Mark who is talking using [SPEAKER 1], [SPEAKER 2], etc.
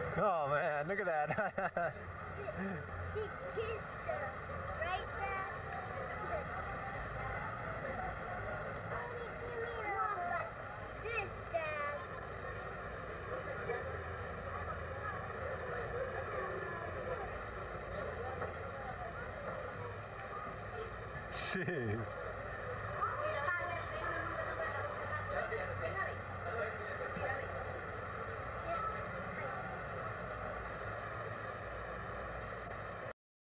[SPEAKER 1] Oh man, look at that.
[SPEAKER 2] She kissed her, right, Dad? Mom, but this, Dad.
[SPEAKER 1] Jeez.